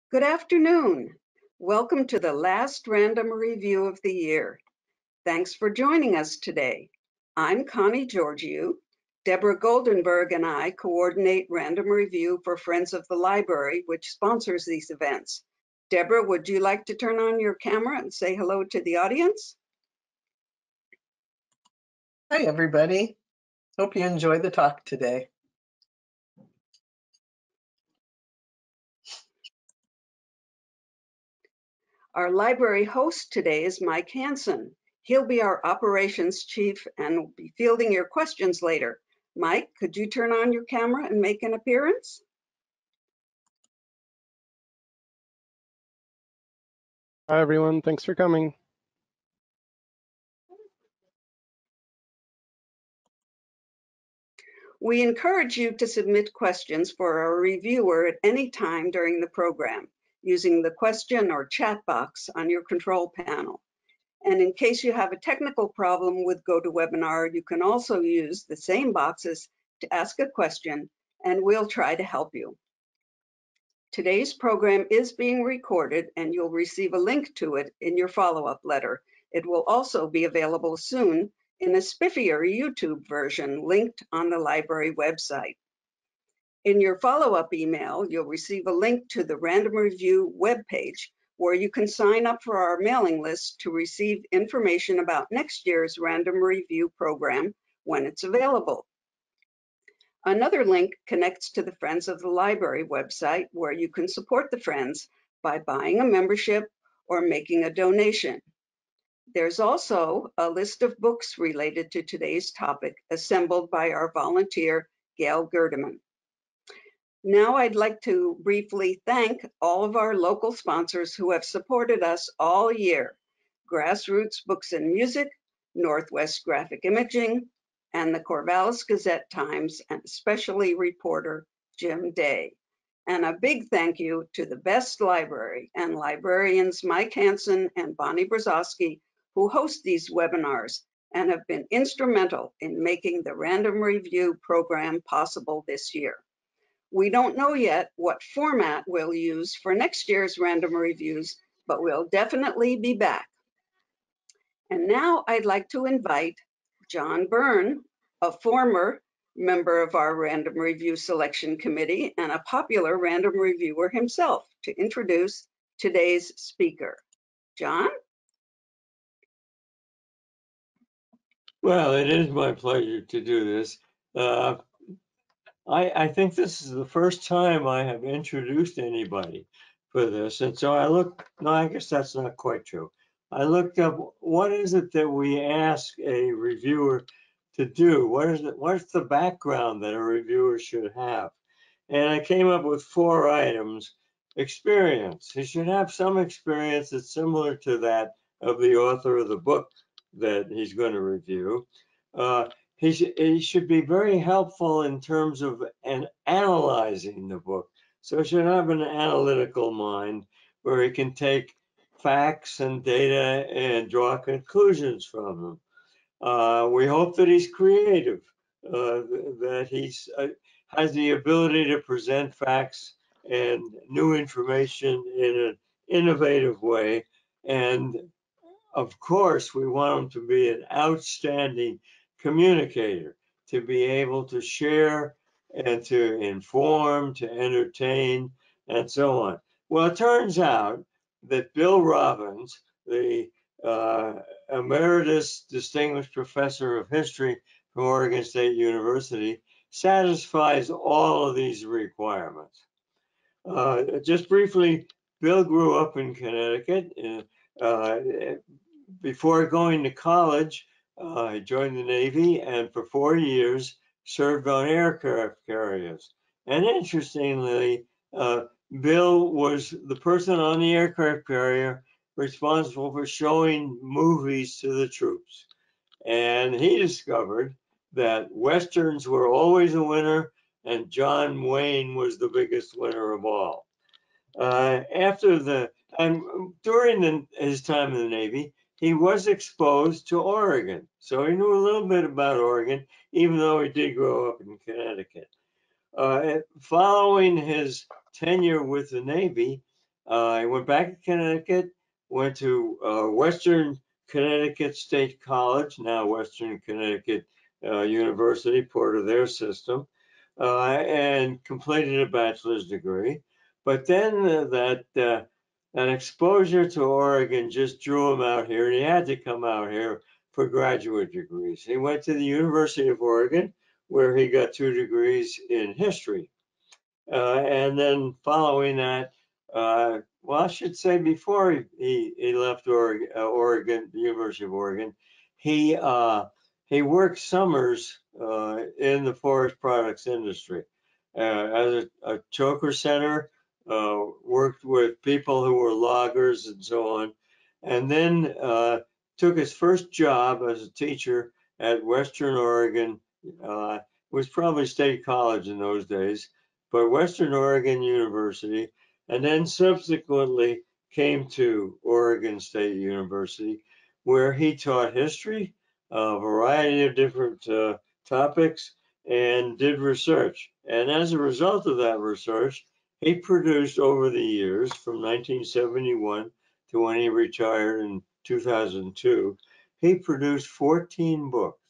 Good afternoon. Welcome to the last random review of the year. Thanks for joining us today. I'm Connie Georgiou. Deborah Goldenberg and I coordinate random review for Friends of the Library, which sponsors these events. Deborah, would you like to turn on your camera and say hello to the audience? Hi, everybody. Hope you enjoy the talk today. Our library host today is Mike Hansen. He'll be our operations chief and will be fielding your questions later. Mike, could you turn on your camera and make an appearance? Hi, everyone. Thanks for coming. We encourage you to submit questions for our reviewer at any time during the program using the question or chat box on your control panel. And in case you have a technical problem with GoToWebinar, you can also use the same boxes to ask a question, and we'll try to help you. Today's program is being recorded, and you'll receive a link to it in your follow-up letter. It will also be available soon in a spiffier YouTube version linked on the library website. In your follow-up email, you'll receive a link to the Random Review webpage where you can sign up for our mailing list to receive information about next year's Random Review program when it's available. Another link connects to the Friends of the Library website where you can support the Friends by buying a membership or making a donation. There's also a list of books related to today's topic assembled by our volunteer, Gail Gerdeman. Now I'd like to briefly thank all of our local sponsors who have supported us all year: Grassroots Books and Music, Northwest Graphic Imaging, and the Corvallis Gazette-Times, and especially reporter Jim Day. And a big thank you to the Best Library and librarians Mike Hansen and Bonnie Brzezowski, who host these webinars and have been instrumental in making the Random Review program possible this year. We don't know yet what format we'll use for next year's Random Reviews, but we'll definitely be back. And now I'd like to invite John Byrne, a former member of our Random Review Selection Committee and a popular random reviewer himself, to introduce today's speaker. John? Well, it is my pleasure to do this. I think this is the first time I have introduced anybody for this. And so I guess that's not quite true. I looked up, what is it that we ask a reviewer to do? What's the background that a reviewer should have? And I came up with 4 items. Experience. He should have some experience that's similar to that of the author of the book that he's going to review. He should be very helpful in terms of analyzing the book. So he should have an analytical mind where he can take facts and data and draw conclusions from them. We hope that he's creative, that he has the ability to present facts and new information in an innovative way. And of course, we want him to be an outstanding communicator, to be able to share and to inform, to entertain, and so on. Well, it turns out that Bill Robbins, the Emeritus Distinguished Professor of History from Oregon State University, satisfies all of these requirements. Just briefly, Bill grew up in Connecticut. Before going to college, he joined the Navy and for 4 years served on aircraft carriers. And interestingly, Bill was the person on the aircraft carrier responsible for showing movies to the troops. And he discovered that Westerns were always a winner, and John Wayne was the biggest winner of all. During his time in the Navy, he was exposed to Oregon. So he knew a little bit about Oregon, even though he did grow up in Connecticut. Following his tenure with the Navy, I went back to Connecticut, went to Western Connecticut State College, now Western Connecticut University, part of their system, and completed a bachelor's degree. But then that exposure to Oregon just drew him out here, and he had to come out here for graduate degrees. He went to the University of Oregon, where he got 2 degrees in history. And then following that, well, I should say before he left Oregon, the University of Oregon, he worked summers in the forest products industry as a choker setter, worked with people who were loggers and so on, and then took his first job as a teacher at Western Oregon. It was probably State College in those days, but Western Oregon University, and then subsequently came to Oregon State University, where he taught history, a variety of different topics, and did research. And as a result of that research, he produced over the years from 1971 to when he retired in 2002, he produced 14 books.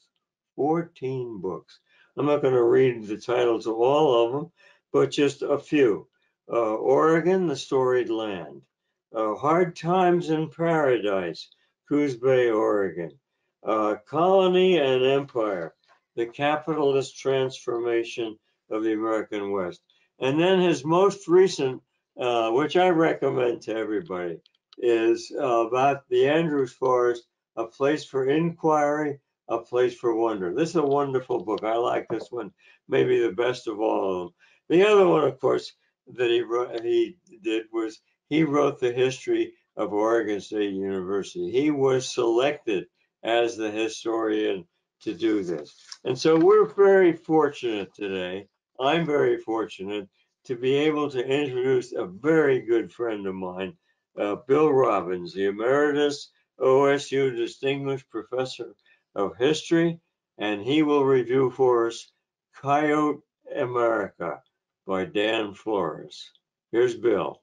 14 books. I'm not going to read the titles of all of them, but just a few. Oregon, the Storied Land. Hard Times in Paradise, Coos Bay, Oregon. Colony and Empire, the capitalist transformation of the American West. And then his most recent, which I recommend to everybody, is about the Andrews Forest, A Place for Inquiry, A Place for Wonder. This is a wonderful book. I like this one, maybe the best of all of them. The other one, of course, that he did was he wrote the history of Oregon State University. He was selected as the historian to do this. And so we're very fortunate today. I'm very fortunate to be able to introduce a very good friend of mine, Bill Robbins, the Emeritus OSU Distinguished Professor of History, and he will review for us Coyote America by Dan Flores. Here's Bill.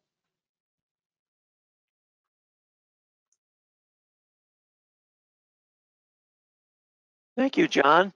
Thank you, John.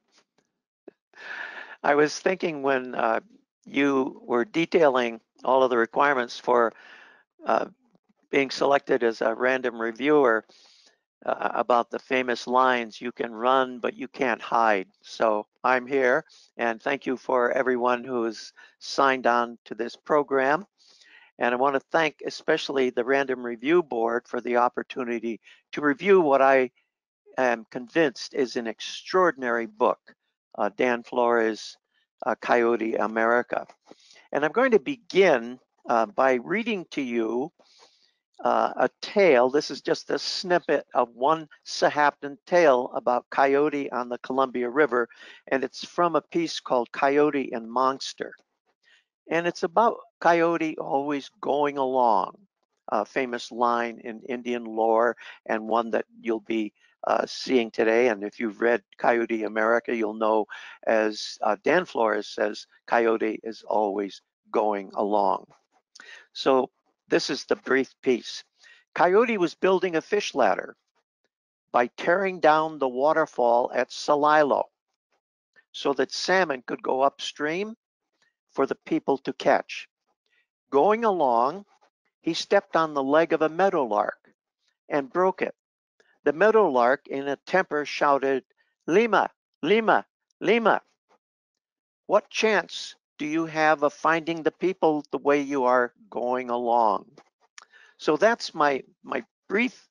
I was thinking when you were detailing all of the requirements for being selected as a random reviewer about the famous lines, you can run, but you can't hide. So I'm here, and thank you for everyone who's signed on to this program. And I want to thank especially the Random Review Board for the opportunity to review what I am convinced is an extraordinary book, Dan Flores' Coyote America. And I'm going to begin by reading to you a tale. This is just a snippet of one Sahaptin tale about Coyote on the Columbia River, and it's from a piece called Coyote and Monster. And it's about Coyote always going along, a famous line in Indian lore and one that you'll be seeing today. And if you've read Coyote America, you'll know, as Dan Flores says, Coyote is always going along. So this is the brief piece. Coyote was building a fish ladder by tearing down the waterfall at Celilo so that salmon could go upstream for the people to catch. Going along, he stepped on the leg of a meadowlark and broke it. The meadowlark, in a temper, shouted, "Lima, Lima, Lima. What chance do you have of finding the people the way you are going along?" So that's my brief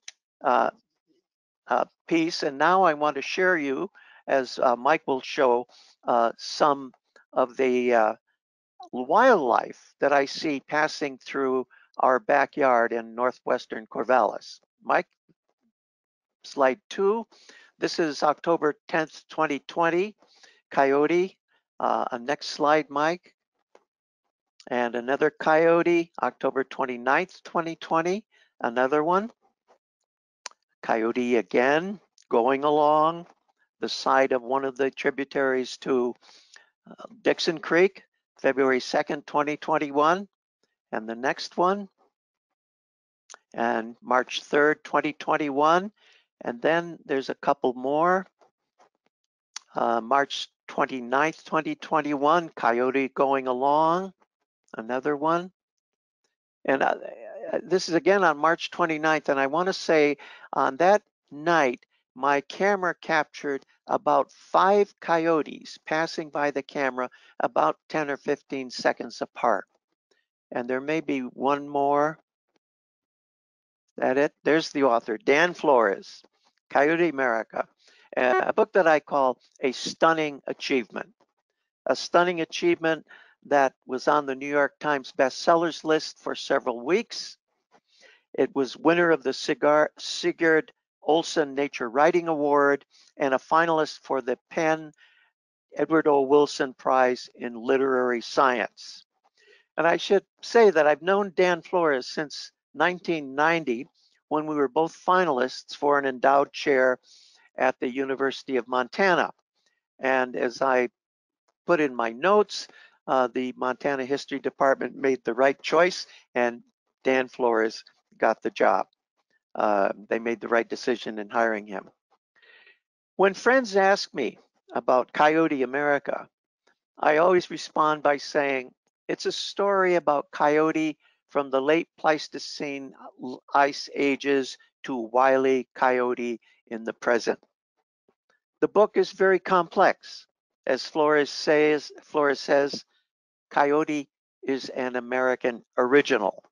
piece. And now I want to share you, as Mike will show, some of the wildlife that I see passing through our backyard in northwestern Corvallis. Mike, slide 2. This is October 10th, 2020, Coyote. Next slide, Mike. And another Coyote, October 29th, 2020, another one. Coyote again, going along the side of one of the tributaries to Dixon Creek, February 2nd, 2021. And the next one, and March 3rd, 2021. And then there's a couple more. March 29th, 2021, Coyote Going Along, another one. And this is again on March 29th. And I want to say on that night, my camera captured about 5 coyotes passing by the camera about 10 or 15 seconds apart. And there may be one more. That it? There's the author, Dan Flores, Coyote America, a book that I call a stunning achievement. A stunning achievement that was on the New York Times bestsellers list for several weeks. It was winner of the Sigurd Olson Nature Writing Award and a finalist for the Penn Edward O. Wilson Prize in Literary Science. And I should say that I've known Dan Flores since 1990, when we were both finalists for an endowed chair at the University of Montana. And as I put in my notes, the Montana History Department made the right choice, and Dan Flores got the job. They made the right decision in hiring him. When friends ask me about Coyote America, I always respond by saying, it's a story about Coyote from the late Pleistocene ice ages to wily Coyote in the present. The book is very complex. As Flores says, Coyote is an American original.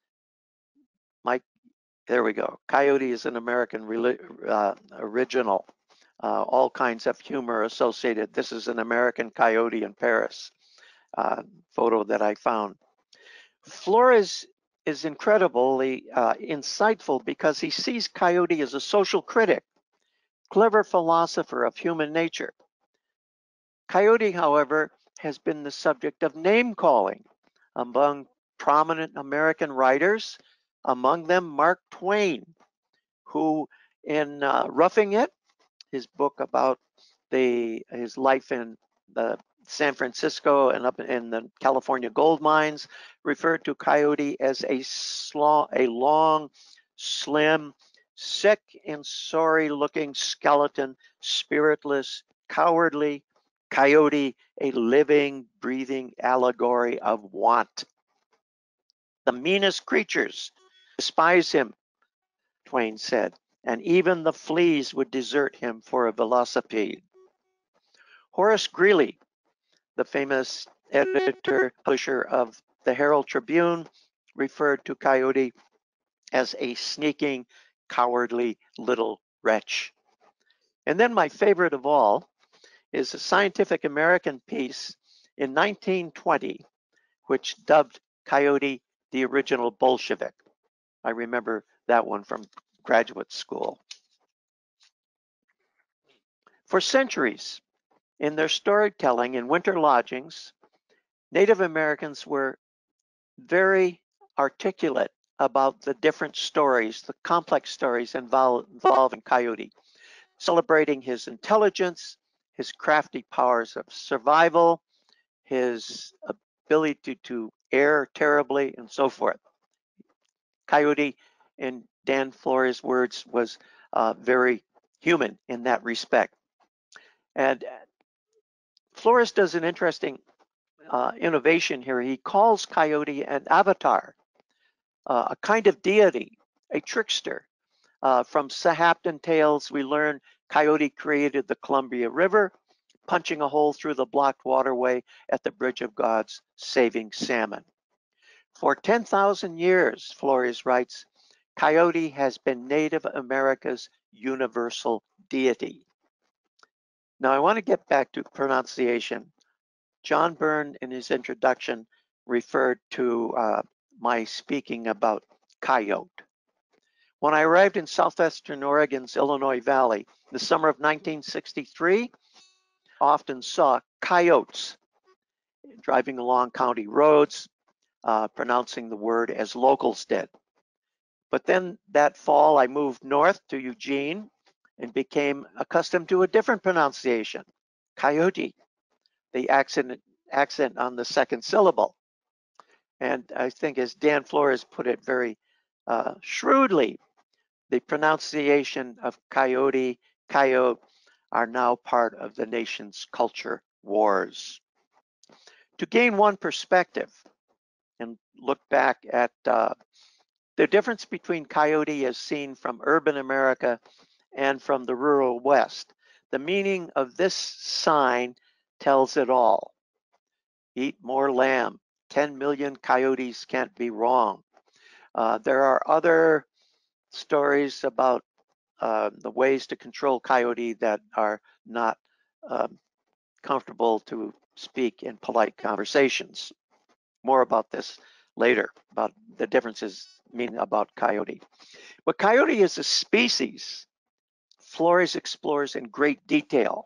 There we go. Coyote is an American original. All kinds of humor associated. This is an American coyote in Paris. Photo that I found. Flores is incredibly insightful because he sees Coyote as a social critic, clever philosopher of human nature. Coyote, however, has been the subject of name calling among prominent American writers, among them Mark Twain, who in Roughing It, his book about his life in the San Francisco and up in the California gold mines, referred to Coyote as a long, slim, sick and sorry looking skeleton, spiritless, cowardly Coyote, a living, breathing allegory of want. The meanest creatures despise him, Twain said, and even the fleas would desert him for a velocipede. Horace Greeley, the famous editor, publisher of the Herald Tribune, referred to Coyote as a sneaking, cowardly little wretch. And then my favorite of all is a Scientific American piece in 1920, which dubbed Coyote the original Bolshevik. I remember that one from graduate school. For centuries, in their storytelling in winter lodgings, Native Americans were very articulate about the different stories, the complex stories involving Coyote, celebrating his intelligence, his crafty powers of survival, his ability to err terribly, and so forth. Coyote, in Dan Flores' words, was very human in that respect. And Flores does an interesting innovation here. He calls Coyote an avatar, a kind of deity, a trickster. From Sahaptin tales, we learn Coyote created the Columbia River, punching a hole through the blocked waterway at the Bridge of Gods, saving salmon. For 10,000 years, Flores writes, Coyote has been Native America's universal deity. Now, I want to get back to pronunciation. John Byrne, in his introduction, referred to my speaking about coyote. When I arrived in southwestern Oregon's Illinois Valley, the summer of 1963, I often saw coyotes driving along county roads, pronouncing the word as locals did. But then that fall, I moved north to Eugene and became accustomed to a different pronunciation, coyote, the accent on the second syllable. And I think, as Dan Flores put it very shrewdly the pronunciation of coyote, coyote are now part of the nation's culture wars. To gain one perspective and look back at the difference between coyote as seen from urban America and from the rural West, the meaning of this sign tells it all. Eat more lamb. 10 million coyotes can't be wrong. There are other stories about the ways to control coyote that are not comfortable to speak in polite conversations. More about this later, about the differences meaning about coyote. But coyote is a species Flores explores in great detail,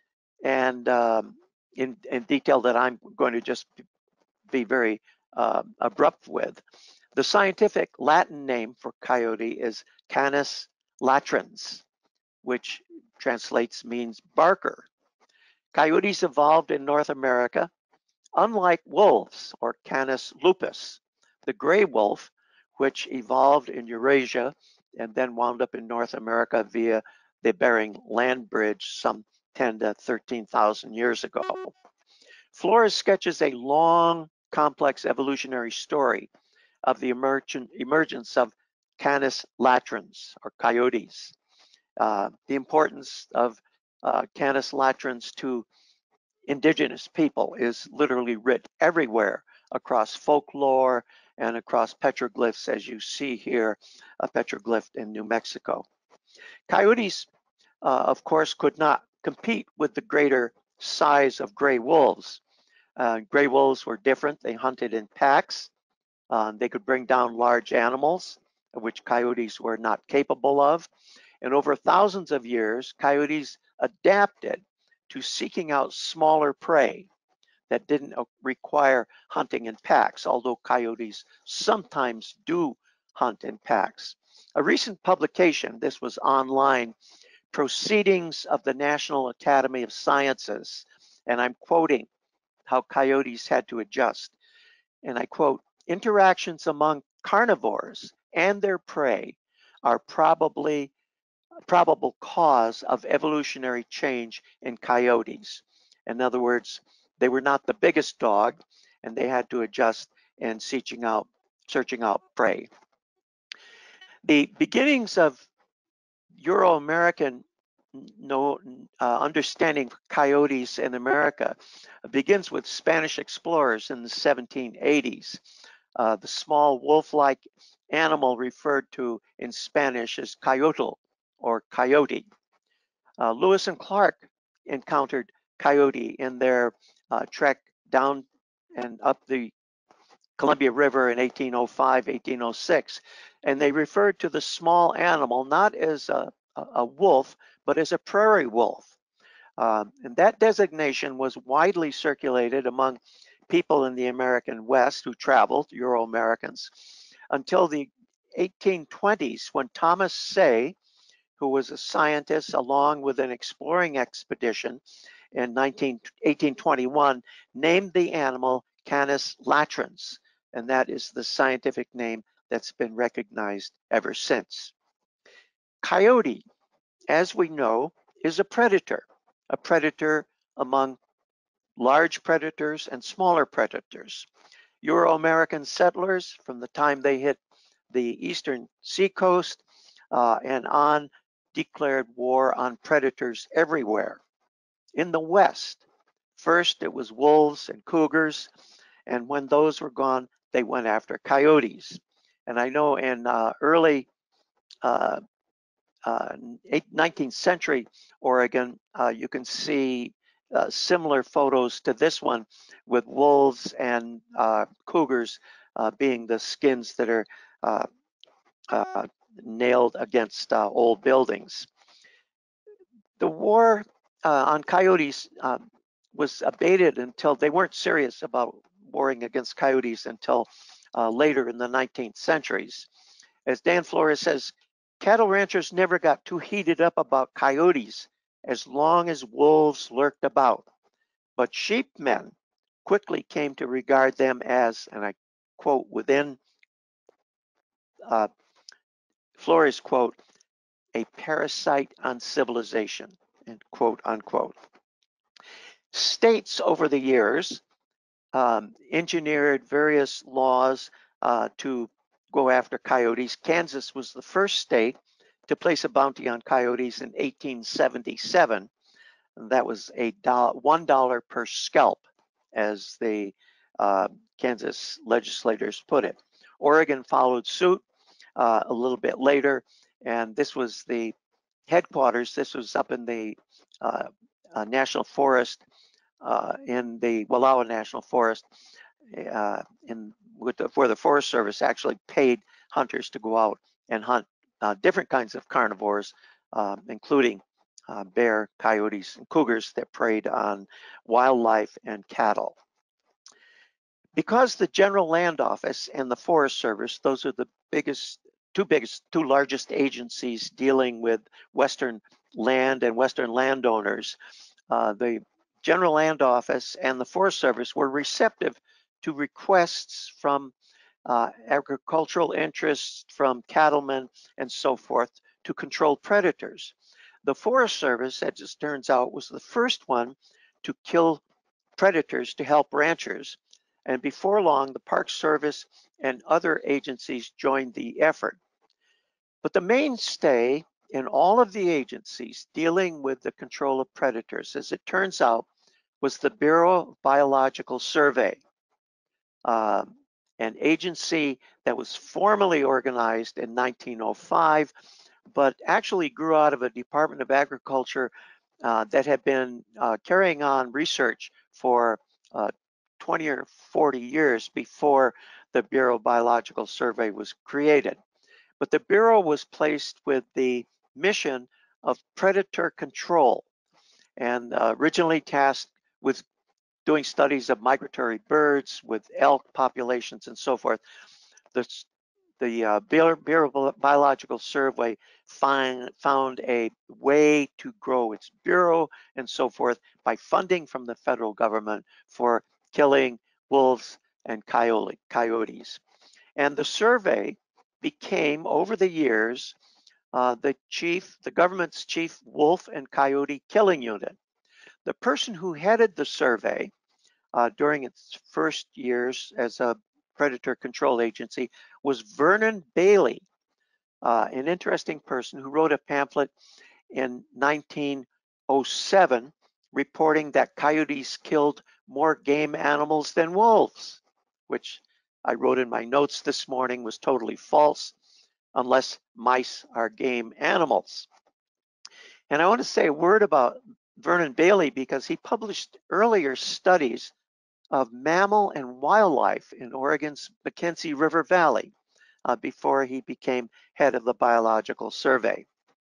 and in detail that I'm going to just be very abrupt with. The scientific Latin name for coyote is Canis latrans, which translates means barker. Coyotes evolved in North America, unlike wolves or Canis lupus, the gray wolf, which evolved in Eurasia and then wound up in North America via the Bering Land Bridge some 10 to 13,000 years ago. Flores sketches a long, complex evolutionary story of the emergence of Canis latrans, or coyotes. The importance of Canis latrans to indigenous people is literally writ everywhere across folklore and across petroglyphs, as you see here, a petroglyph in New Mexico. Coyotes, of course, could not compete with the greater size of gray wolves. Gray wolves were different. They hunted in packs. They could bring down large animals, which coyotes were not capable of. And over thousands of years, coyotes adapted to seeking out smaller prey that didn't require hunting in packs, although coyotes sometimes do hunt in packs. A recent publication, this was online, Proceedings of the National Academy of Sciences, and I'm quoting how coyotes had to adjust. And I quote, interactions among carnivores and their prey are probable cause of evolutionary change in coyotes. In other words, they were not the biggest dog and they had to adjust in searching out prey. The beginnings of Euro-American understanding of coyotes in America begins with Spanish explorers in the 1780s. The small wolf-like animal referred to in Spanish as coyote or coyote. Lewis and Clark encountered coyote in their trek down and up the Columbia River in 1805, 1806, and they referred to the small animal not as a wolf, but as a prairie wolf. And that designation was widely circulated among people in the American West who traveled, Euro-Americans, until the 1820s when Thomas Say, who was a scientist along with an exploring expedition in 1821, named the animal Canis latrans, and that is the scientific name that's been recognized ever since. Coyote, as we know, is a predator among large predators and smaller predators. Euro-American settlers, from the time they hit the eastern seacoast and on, declared war on predators everywhere. In the West, first it was wolves and cougars, and when those were gone, they went after coyotes. And I know in early 19th century Oregon, you can see similar photos to this one with wolves and cougars being the skins that are nailed against old buildings. The war on coyotes was abated until they weren't serious about warring against coyotes until later in the 19th centuries. As Dan Flores says, cattle ranchers never got too heated up about coyotes as long as wolves lurked about. But sheepmen quickly came to regard them as, and I quote, within Flores quote, a parasite on civilization, and quote unquote. States over the years engineered various laws to go after coyotes. Kansas was the first state to place a bounty on coyotes in 1877. That was $1 per scalp, as the Kansas legislators put it. Oregon followed suit a little bit later, and this was the headquarters. This was up in the National Forest, in the Wallowa National Forest, where the Forest Service actually paid hunters to go out and hunt different kinds of carnivores, including bear, coyotes, and cougars that preyed on wildlife and cattle. Because the General Land Office and the Forest Service, those are the two largest agencies dealing with Western land and Western landowners, the General Land Office and the Forest Service were receptive to requests from agricultural interests, from cattlemen, and so forth to control predators. The Forest Service, as it turns out, was the first one to kill predators to help ranchers. And before long, the Park Service and other agencies joined the effort. But the mainstay in all of the agencies dealing with the control of predators, as it turns out, was the Bureau of Biological Survey, an agency that was formally organized in 1905, but actually grew out of a Department of Agriculture that had been carrying on research for 20 or 40 years before the Bureau of Biological Survey was created. But the Bureau was placed with the mission of predator control, and originally tasked with doing studies of migratory birds, with elk populations and so forth. The Bureau of Biological Survey found a way to grow its bureau and so forth by funding from the federal government for killing wolves and coyotes. And the survey became, over the years, the government's chief wolf and coyote killing unit. The person who headed the survey during its first years as a predator control agency was Vernon Bailey, an interesting person who wrote a pamphlet in 1907 reporting that coyotes killed more game animals than wolves, which I wrote in my notes this morning was totally false, unless mice are game animals. And I want to say a word about Vernon Bailey because he published earlier studies of mammal and wildlife in Oregon's Mackenzie River Valley before he became head of the Biological Survey.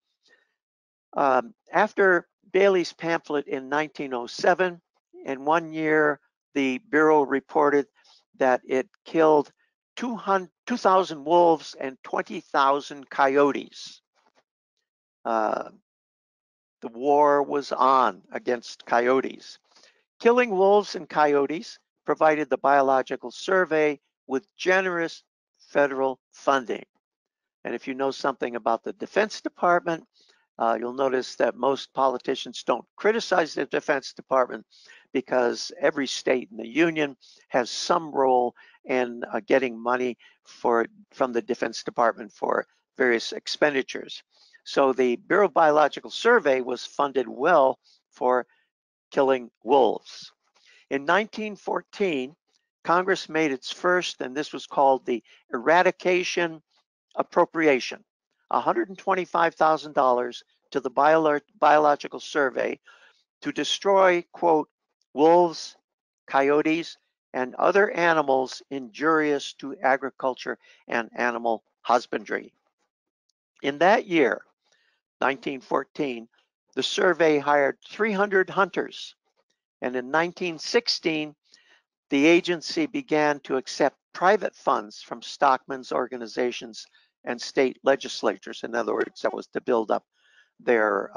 After Bailey's pamphlet in 1907, in 1 year, the Bureau reported that it killed 2,000 wolves and 20,000 coyotes. The war was on against coyotes. Killing wolves and coyotes provided the Biological Survey with generous federal funding. And if you know something about the Defense Department, you'll notice that most politicians don't criticize the Defense Department because every state in the Union has some role in getting money from the Defense Department for various expenditures. So the Bureau of Biological Survey was funded well for killing wolves. In 1914, Congress made its first, and this was called the Eradication Appropriation, $125,000 to the Biological Survey to destroy, quote, wolves, coyotes, and other animals injurious to agriculture and animal husbandry. In that year, 1914, the survey hired 300 hunters, and in 1916, the agency began to accept private funds from stockmen's organizations and state legislatures. In other words, that was to build up their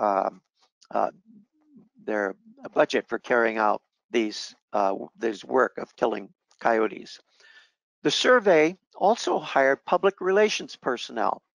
budget for carrying out this work of killing coyotes. The survey also hired public relations personnel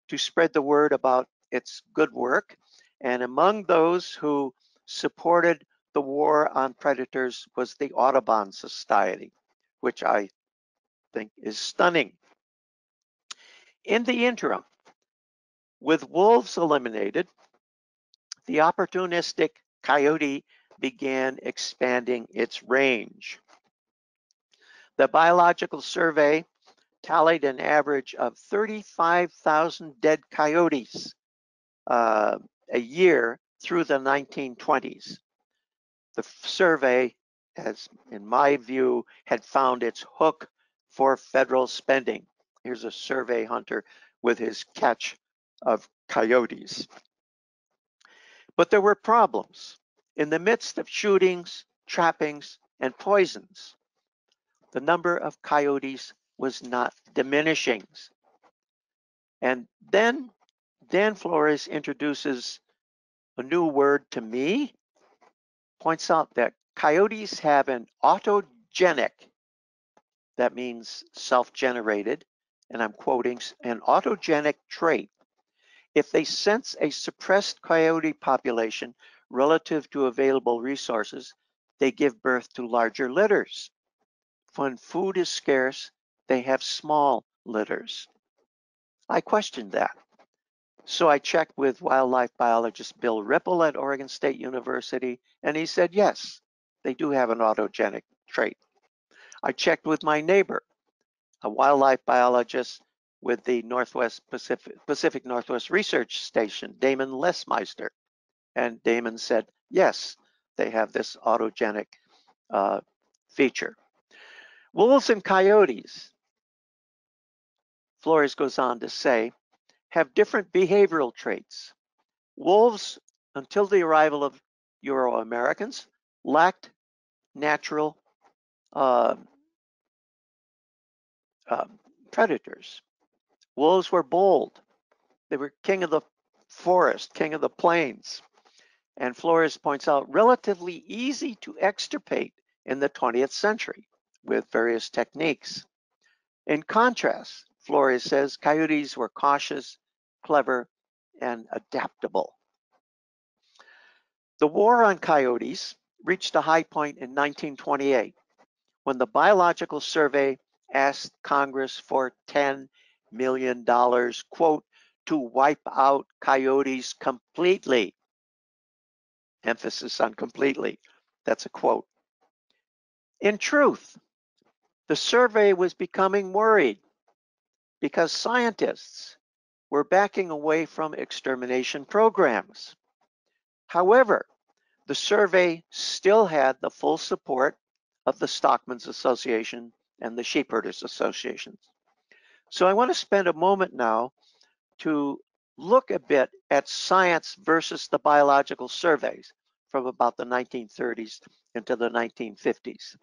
to spread the word about its good work. And among those who supported the war on predators was the Audubon Society, which I think is stunning. In the interim, with wolves eliminated, the opportunistic coyote began expanding its range. The Biological Survey tallied an average of 35,000 dead coyotes a year through the 1920s. The survey, as in my view, had found its hook for federal spending. Here's a survey hunter with his catch of coyotes. But there were problems. In the midst of shootings, trappings, and poisons, the number of coyotes was not diminishing. And then Dan Flores introduces a new word to me, points out that coyotes have an autogenic, that means self-generated, and I'm quoting, an autogenic trait. If they sense a suppressed coyote population relative to available resources, they give birth to larger litters. When food is scarce, they have small litters. I questioned that. So I checked with wildlife biologist Bill Ripple at Oregon State University, and he said, yes, they do have an autogenic trait. I checked with my neighbor, a wildlife biologist with the Pacific Northwest Research Station, Damon Lesmeister. And Damon said, yes, they have this autogenic feature. Wolves and coyotes, Flores goes on to say, have different behavioral traits. Wolves, until the arrival of Euro-Americans, lacked natural predators. Wolves were bold. They were king of the forest, king of the plains. And Flores points out, relatively easy to extirpate in the 20th century with various techniques. In contrast, Flores says, coyotes were cautious, clever, and adaptable. The war on coyotes reached a high point in 1928 when the Biological Survey asked Congress for $10 million, quote, to wipe out coyotes completely. Emphasis on completely. That's a quote. In truth, the survey was becoming worried because scientists were backing away from extermination programs. However, the survey still had the full support of the Stockmen's Association and the Sheepherders Associations. So I want to spend a moment now to look a bit at science versus the biological surveys from about the 1930s into the 1950s.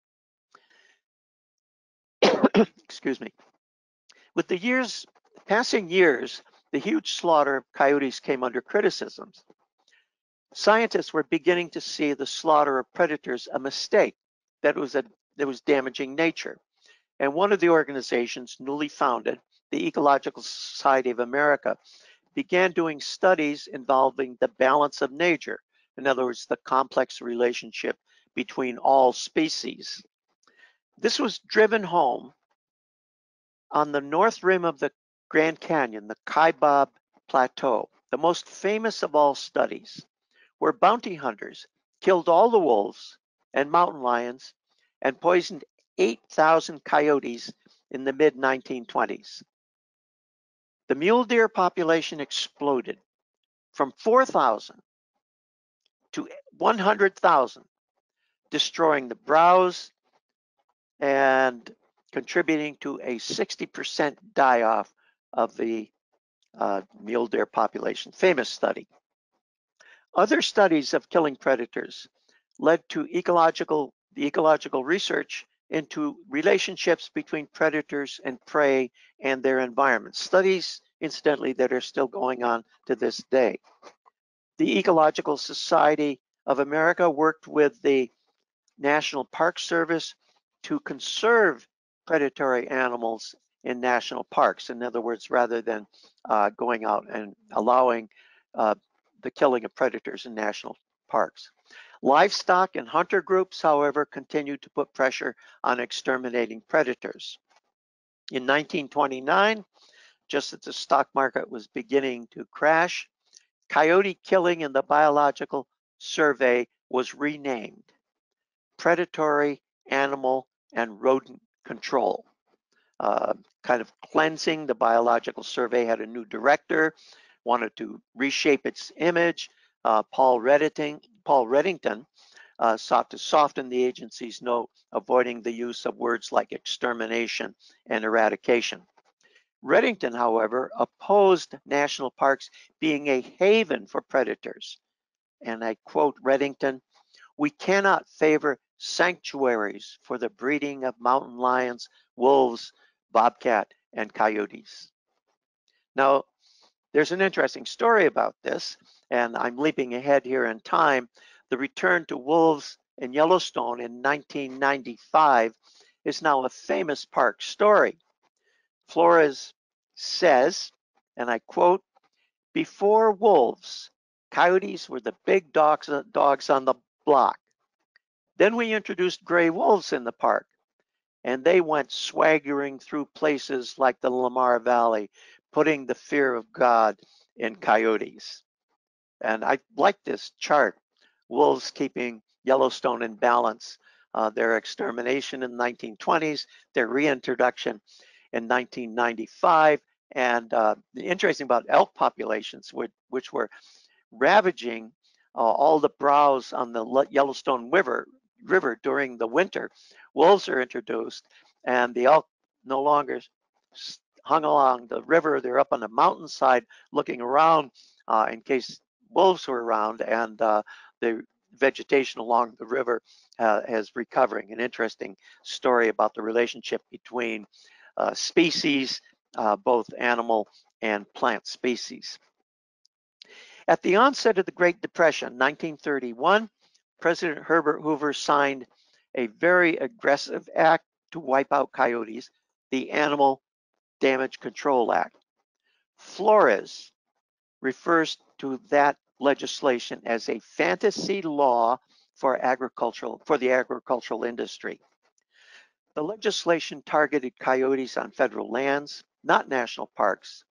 Excuse me. With the passing years, the huge slaughter of coyotes came under criticisms. Scientists were beginning to see the slaughter of predators a mistake, that was damaging nature. And one of the organizations newly founded, the Ecological Society of America, began doing studies involving the balance of nature. In other words, the complex relationship between all species. This was driven home on the north rim of the Grand Canyon, the Kaibab Plateau, the most famous of all studies, where bounty hunters killed all the wolves and mountain lions and poisoned 8,000 coyotes in the mid-1920s. The mule deer population exploded from 4,000 to 100,000, destroying the browse and contributing to a 60% die-off of the mule deer population. Famous study. Other studies of killing predators led to the ecological research into relationships between predators and prey and their environment. Studies, incidentally, that are still going on to this day. The Ecological Society of America worked with the National Park Service to conserve predatory animals in national parks. In other words, rather than going out and allowing the killing of predators in national parks. Livestock and hunter groups, however, continued to put pressure on exterminating predators. In 1929, just as the stock market was beginning to crash, coyote killing in the Biological Survey was renamed Predatory Animal and Rodent Control. Kind of cleansing. The Biological Survey had a new director, wanted to reshape its image. Paul Reddington sought to soften the agency's note, avoiding the use of words like extermination and eradication. Reddington, however, opposed national parks being a haven for predators. And I quote Reddington, "We cannot favor sanctuaries for the breeding of mountain lions, wolves, bobcat, and coyotes." Now, there's an interesting story about this, and I'm leaping ahead here in time. The return to wolves in Yellowstone in 1995 is now a famous park story. Flores says, and I quote, "Before wolves, coyotes were the big dogs on the block. Then we introduced gray wolves in the park, and they went swaggering through places like the Lamar Valley, putting the fear of God in coyotes." And I like this chart. Wolves keeping Yellowstone in balance. Their extermination in the 1920s, their reintroduction in 1995, and the interesting about elk populations, which were ravaging all the browse on the Yellowstone River during the winter. Wolves are introduced, and the elk no longer hung along the river. They're up on the mountainside looking around in case wolves were around, and the vegetation along the river is recovering. An interesting story about the relationship between species, both animal and plant species. At the onset of the Great Depression, 1931, President Herbert Hoover signed a very aggressive act to wipe out coyotes, the Animal Damage Control Act. Flores refers to that legislation as a fantasy law for the agricultural industry. The legislation targeted coyotes on federal lands, not national parks,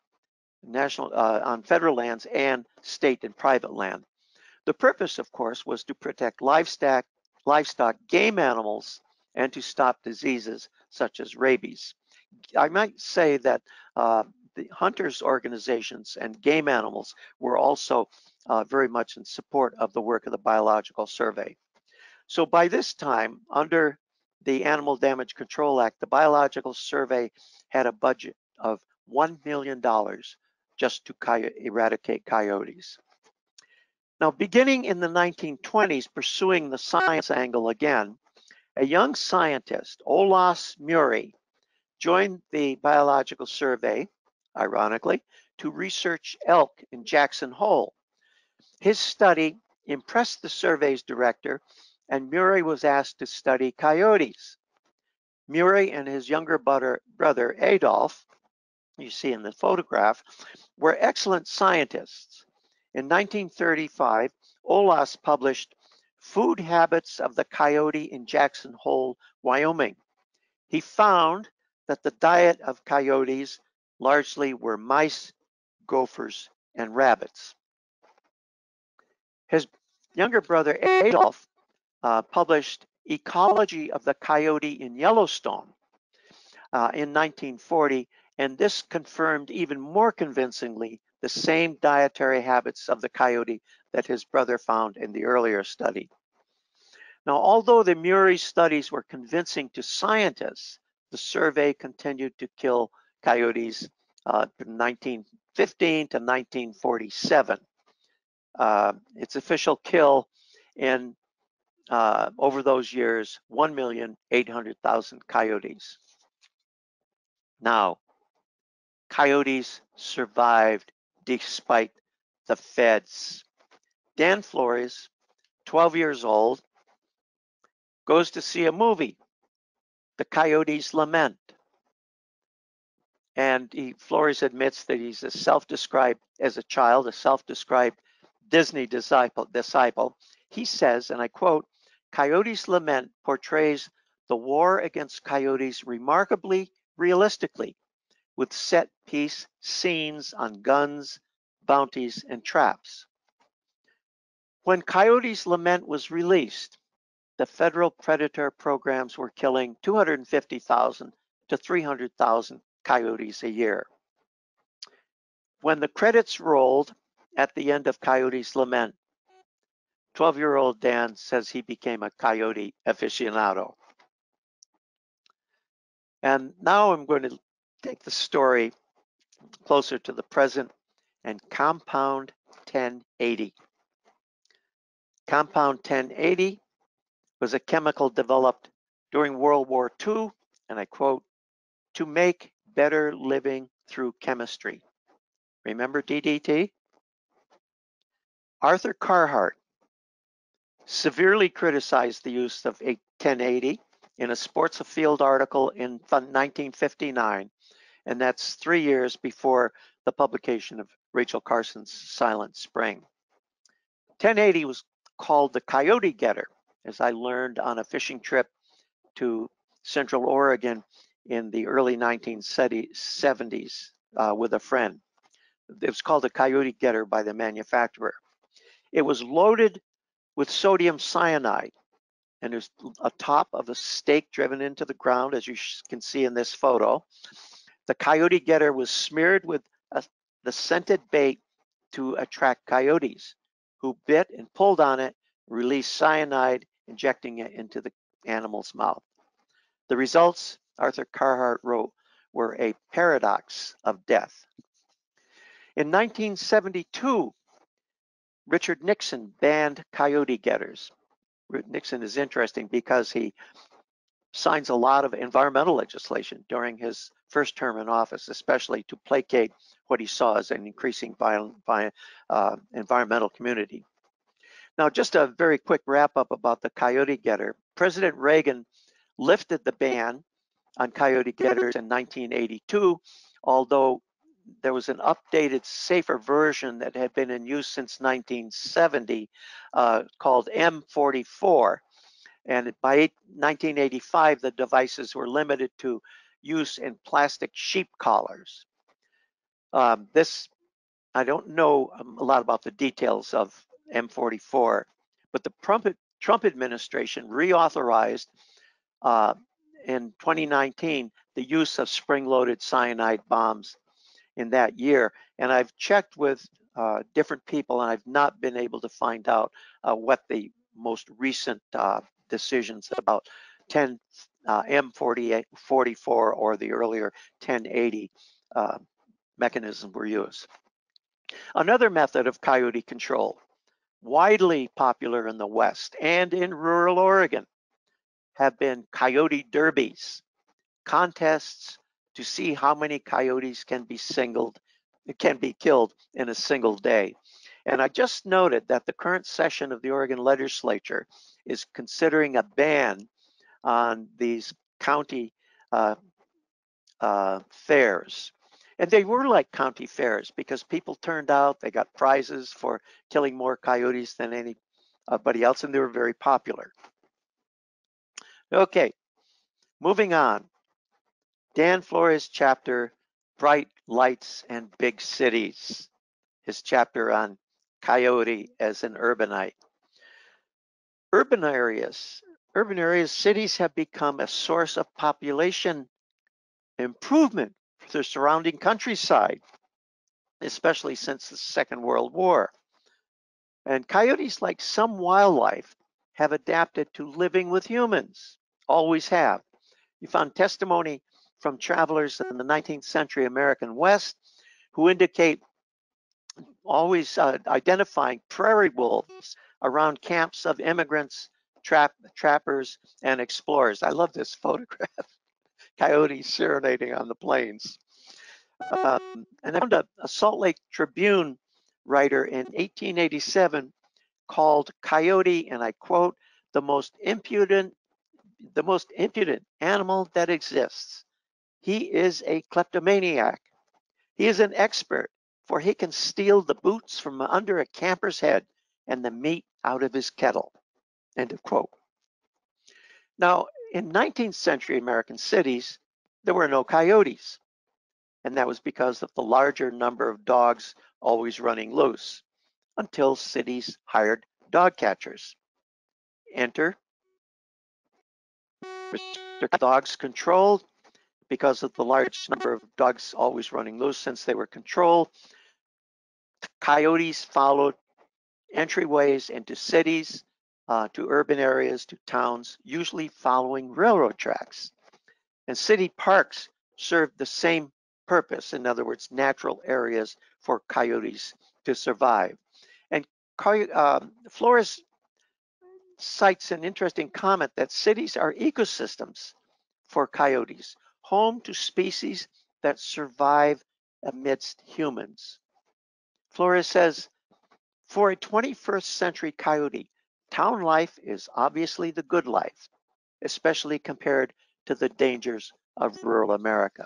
on federal lands and state and private land. The purpose, of course, was to protect livestock, game animals, and to stop diseases such as rabies. I might say that the hunters' organizations and game animals were also very much in support of the work of the Biological Survey. So by this time, under the Animal Damage Control Act, the Biological Survey had a budget of $1 million just to eradicate coyotes. Now, beginning in the 1920s, pursuing the science angle again, a young scientist, Olaus Murray, joined the Biological Survey, ironically, to research elk in Jackson Hole. His study impressed the survey's director, and Murray was asked to study coyotes. Murray and his younger brother Adolf, you see in the photograph, were excellent scientists. In 1935, Olaus published Food Habits of the Coyote in Jackson Hole, Wyoming. He found that the diet of coyotes largely were mice, gophers, and rabbits. His younger brother Adolf published Ecology of the Coyote in Yellowstone in 1940, and this confirmed even more convincingly the same dietary habits of the coyote that his brother found in the earlier study. Now, although the Murray studies were convincing to scientists, the survey continued to kill coyotes from 1915 to 1947. Its official kill in over those years, 1,800,000 coyotes. Now, coyotes survived despite the feds. Dan Flores, 12 years old, goes to see a movie, The Coyote's Lament. And Flores admits that he's a self-described, as a child, a self-described Disney disciple. He says, and I quote, "Coyote's Lament portrays the war against coyotes remarkably realistically, with set piece scenes on guns, bounties, and traps." When Coyote's Lament was released, the federal predator programs were killing 250,000 to 300,000 coyotes a year. When the credits rolled at the end of Coyote's Lament, 12-year-old Dan says he became a coyote aficionado. And now I'm going to take the story closer to the present and Compound 1080. Compound 1080 was a chemical developed during World War II, and I quote, "to make better living through chemistry." Remember DDT? Arthur Carhart severely criticized the use of 1080 in a Sports Afield article in 1959, and that's 3 years before the publication of Rachel Carson's Silent Spring. 1080 was called the Coyote Getter, as I learned on a fishing trip to Central Oregon in the early 1970s with a friend. It was called the Coyote Getter by the manufacturer. It was loaded with sodium cyanide, and there's a top of a stake driven into the ground, as you can see in this photo. The Coyote Getter was smeared with the scented bait to attract coyotes, who bit and pulled on it, released cyanide, injecting it into the animal's mouth. The results, Arthur Carhart wrote, were a paradox of death. In 1972, Richard Nixon banned coyote getters. Nixon is interesting because he signs a lot of environmental legislation during his first term in office, especially to placate what he saw as an increasing environmental community. Now, just a very quick wrap up about the coyote getter. President Reagan lifted the ban on coyote getters in 1982, although there was an updated, safer version that had been in use since 1970 called M44. And by 1985, the devices were limited to use in plastic sheep collars. I don't know a lot about the details of M44, but the Trump administration reauthorized in 2019 the use of spring-loaded cyanide bombs in that year. And I've checked with different people, and I've not been able to find out what the most recent decisions about M44 or the earlier 1080 mechanisms were used. Another method of coyote control, widely popular in the West and in rural Oregon, have been coyote derbies, contests to see how many coyotes can be killed in a single day. And I just noted that the current session of the Oregon legislature is considering a ban on these county fairs. And they were like county fairs because people turned out, they got prizes for killing more coyotes than anybody else, and they were very popular. Okay, moving on. Dan Flores' chapter, Bright Lights and Big Cities, his chapter on coyote as an urbanite. Urban areas, cities have become a source of population improvement for the surrounding countryside, especially since the Second World War. And coyotes, like some wildlife, have adapted to living with humans, always have. You found testimony from travelers in the 19th century American West who indicate always identifying prairie wolves around camps of immigrants, trappers, and explorers. I love this photograph. Coyotes serenading on the plains. And I found a Salt Lake Tribune writer in 1887 called Coyote, and I quote, the most impudent animal that exists. He is a kleptomaniac. He is an expert, for he can steal the boots from under a camper's head and the meat out of his kettle. End of quote. Now, in 19th century American cities, there were no coyotes, and that was because of the larger number of dogs always running loose, until cities hired dog catchers. Enter dogs controlled. Because of the large number of dogs always running loose, since they were controlled, coyotes followed entryways into cities, to urban areas, to towns, usually following railroad tracks. And city parks served the same purpose, in other words, natural areas for coyotes to survive. And Flores cites an interesting comment that cities are ecosystems for coyotes, home to species that survive amidst humans. Flores says, for a 21st century coyote, town life is obviously the good life, especially compared to the dangers of rural America.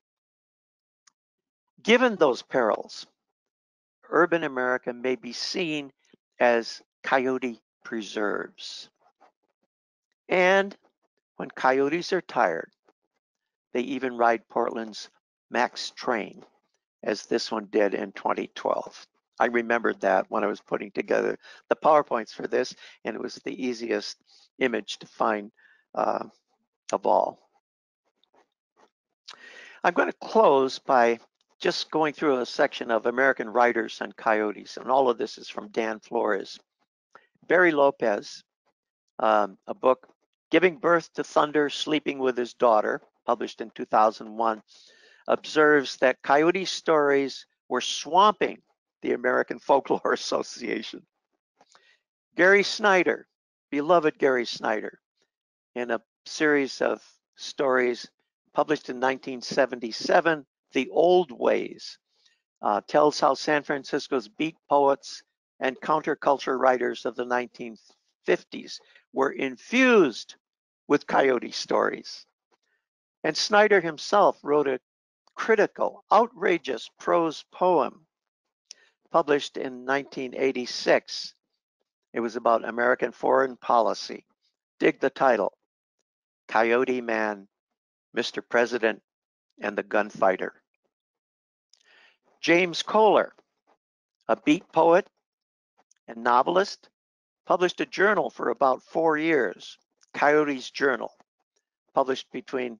Given those perils, urban America may be seen as coyote preserves. And when coyotes are tired, they even ride Portland's Max train, as this one did in 2012. I remembered that when I was putting together the PowerPoints for this, and it was the easiest image to find of all. I'm going to close by just going through a section of American writers on coyotes, and all of this is from Dan Flores. Barry Lopez, a book, Giving Birth to Thunder, Sleeping with His Daughter, published in 2001, observes that coyote stories were swamping the American Folklore Association. Gary Snyder, beloved Gary Snyder, in a series of stories published in 1977, The Old Ways, tells how San Francisco's beat poets and counterculture writers of the 1950s were infused with coyote stories. And Snyder himself wrote a critical, outrageous prose poem published in 1986. It was about American foreign policy. Dig the title, Coyote Man, Mr. President, and the Gunfighter. James Kohler, a beat poet and novelist, published a journal for about 4 years, Coyote's Journal, published between,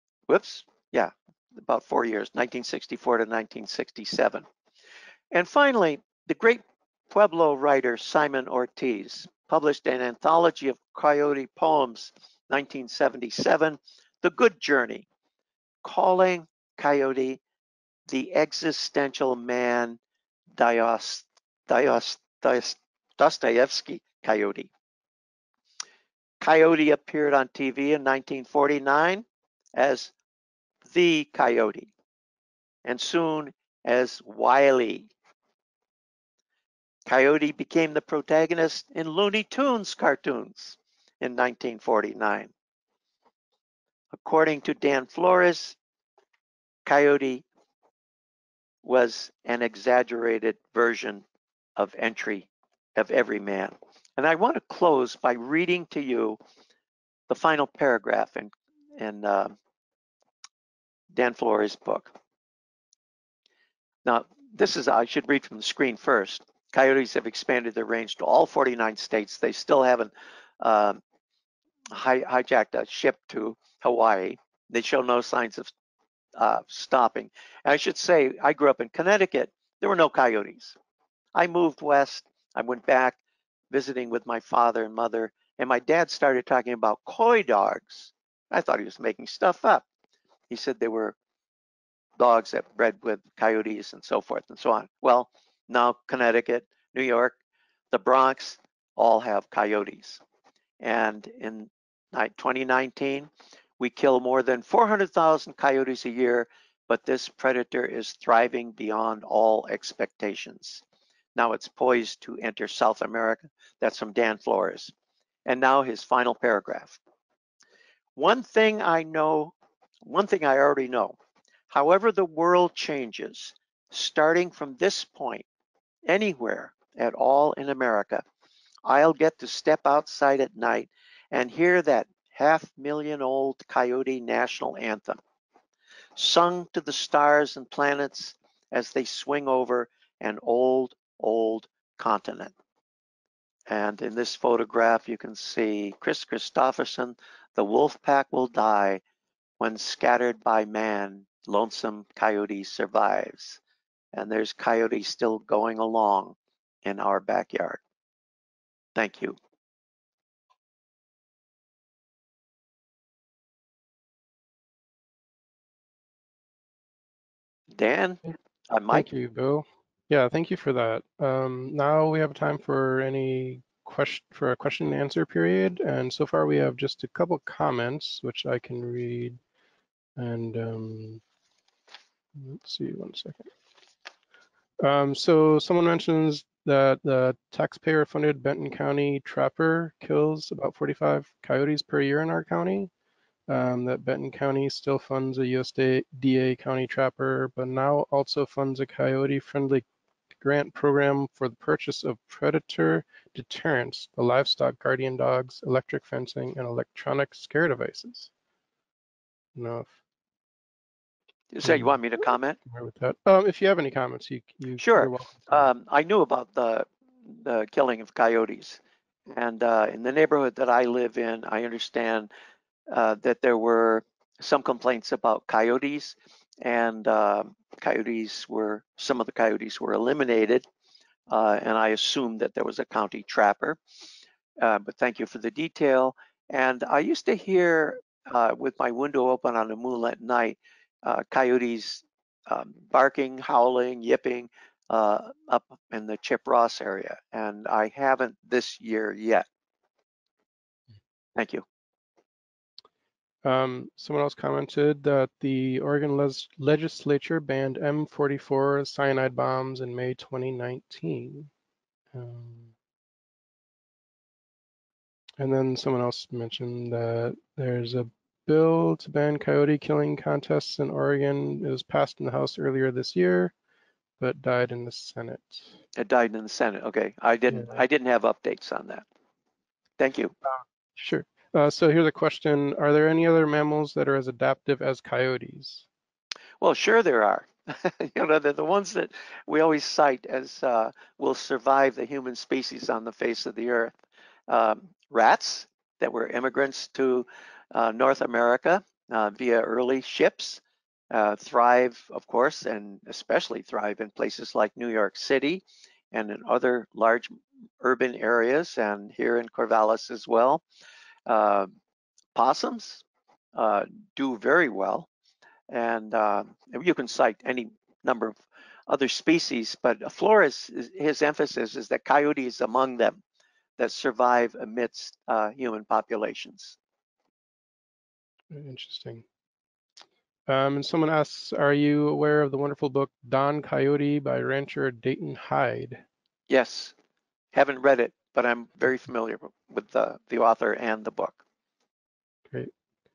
about 4 years, 1964 to 1967. And finally, the great Pueblo writer Simon Ortiz published an anthology of coyote poems, 1977, The Good Journey, calling Coyote the existential man Dostoevsky Coyote. Coyote appeared on TV in 1949 as the Coyote, and soon as Wile. Coyote became the protagonist in Looney Tunes cartoons in 1949. According to Dan Flores, Coyote was an exaggerated version of every man. And I want to close by reading to you the final paragraph in Dan Flores' book. Now, I should read from the screen first. Coyotes have expanded their range to all 49 states. They still haven't hijacked a ship to Hawaii. They show no signs of stopping. And I should say, I grew up in Connecticut. There were no coyotes. I moved west. I went back visiting with my father and mother, and my dad started talking about coy dogs. I thought he was making stuff up. He said they were dogs that bred with coyotes and so forth and so on. Well, now Connecticut, New York, the Bronx all have coyotes. And in 2019, we kill more than 400,000 coyotes a year, but this predator is thriving beyond all expectations. Now it's poised to enter South America. That's from Dan Flores. And now his final paragraph. One thing I know One thing I already know, however the world changes, starting from this point, anywhere at all in America, I'll get to step outside at night and hear that 500,000-old Coyote national anthem, sung to the stars and planets as they swing over an old, old continent. And in this photograph, you can see Chris Christopherson, the wolf pack will die when scattered by man, lonesome Coyote survives. And there's Coyote still going along in our backyard. Thank you. Dan, Mike. Thank you, Bill. Yeah, thank you for that. Now we have time for a question and answer period. And so far we have just a couple comments, which I can read. And let's see, one second. So someone mentions that the taxpayer-funded Benton County trapper kills about 45 coyotes per year in our county. That Benton County still funds a USDA county trapper, but now also funds a coyote-friendly grant program for the purchase of predator deterrence, the livestock guardian dogs, electric fencing, and electronic scare devices. No. So you want me to comment? With that. If you have any comments, Sure. you're welcome. I knew about the killing of coyotes, and in the neighborhood that I live in, I understand that there were some complaints about coyotes, and some of the coyotes were eliminated, and I assumed that there was a county trapper. But thank you for the detail. And I used to hear with my window open on a moonlit night, coyotes barking, howling, yipping up in the Chip Ross area. And I haven't this year yet. Thank you. Someone else commented that the Oregon legislature banned M44 cyanide bombs in May 2019. And then someone else mentioned that there's a bill to ban coyote killing contests in Oregon. It was passed in the House earlier this year, but died in the Senate. It died in the Senate. Okay, I didn't have updates on that. Thank you. Sure. So here's a question. Are there any other mammals that are as adaptive as coyotes? Well, sure there are. They're the ones that we always cite as will survive the human species on the face of the earth. Rats that were immigrants to North America via early ships thrive, of course, and especially thrive in places like New York City and in other large urban areas, and here in Corvallis as well. Possums do very well, and you can cite any number of other species, but Flores, his emphasis is that coyotes among them that survive amidst human populations. Interesting. And someone asks, are you aware of the wonderful book Don Coyote by rancher Dayton Hyde? Yes, haven't read it, but I'm very familiar with the author and the book. Great.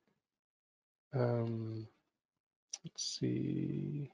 Let's see.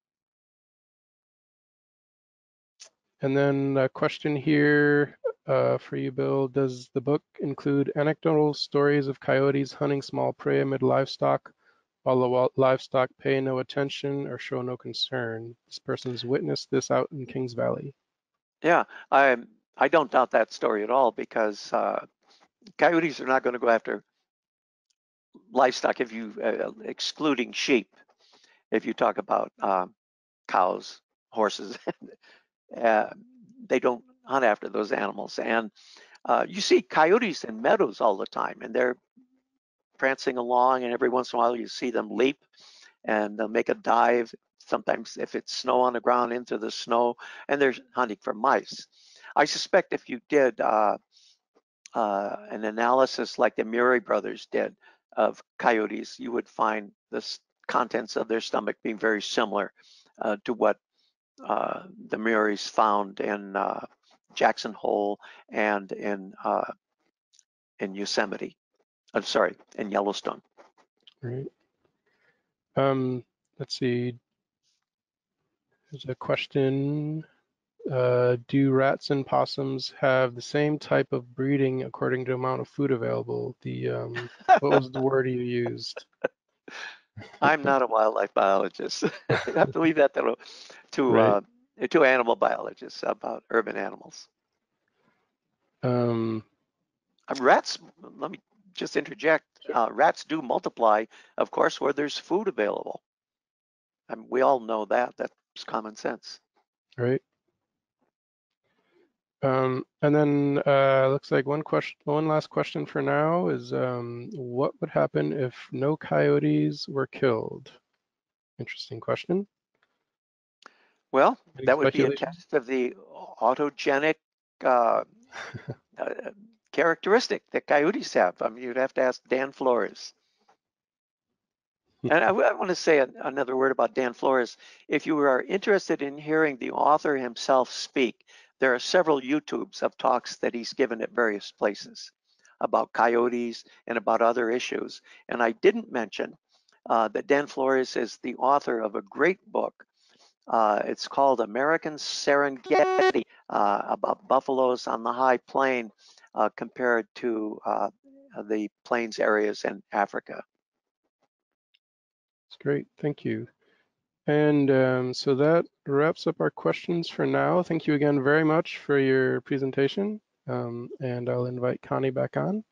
And then a question here for you, Bill. Does the book include anecdotal stories of coyotes hunting small prey amid livestock while the livestock pay no attention or show no concern? This person's witnessed this out in Kings Valley. Yeah, I don't doubt that story at all, because coyotes are not going to go after livestock if you excluding sheep. If you talk about cows, horses, they don't hunt after those animals. And you see coyotes in meadows all the time, and they're prancing along, and every once in a while you see them leap and they'll make a dive, sometimes if it's snow on the ground, into the snow, and they're hunting for mice. I suspect if you did an analysis like the Murray brothers did of coyotes, you would find the contents of their stomach being very similar to what the Murrays found in Jackson Hole and in Yosemite. I'm sorry, in Yellowstone. Right. Let's see. There's a question. Do rats and possums have the same type of breeding according to amount of food available? What was the word you used? I'm not a wildlife biologist. I have to leave that Right. to animal biologists about urban animals. Rats, let me just interject. Rats do multiply, of course, where there's food available. We all know that. That's common sense. Right. And then looks like one last question for now is what would happen if no coyotes were killed? Interesting question. Well, Any that would be a speculation? test of the autogenic characteristic that coyotes have. I mean, you'd have to ask Dan Flores. And I want to say another word about Dan Flores. If you are interested in hearing the author himself speak, there are several YouTubes of talks that he's given at various places about coyotes and about other issues. And I didn't mention that Dan Flores is the author of a great book. It's called American Serengeti, about buffaloes on the high plain compared to the plains areas in Africa. That's great. Thank you. And so that wraps up our questions for now. Thank you again very much for your presentation. And I'll invite Connie back on.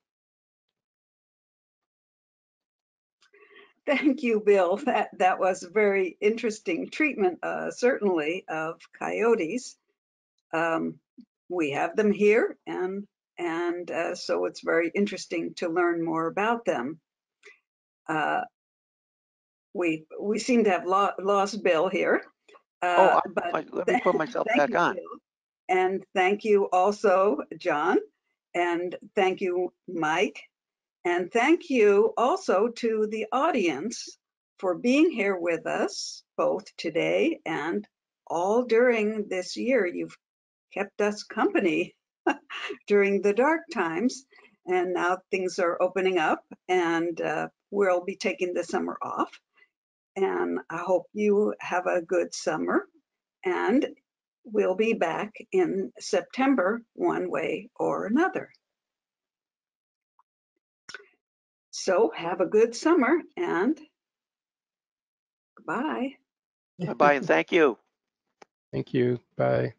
Thank you, Bill. That was a very interesting treatment, certainly, of coyotes. We have them here, and so it's very interesting to learn more about them. We seem to have lost Bill here. Let me put myself Thank back you, on. Bill. And thank you also, John. And thank you, Mike. And thank you also to the audience for being here with us, both today and all during this year. You've kept us company during the dark times, and now things are opening up, and we'll be taking the summer off. And I hope you have a good summer, and we'll be back in September one way or another. So have a good summer, and goodbye. Bye-bye, and thank you. Thank you. Bye.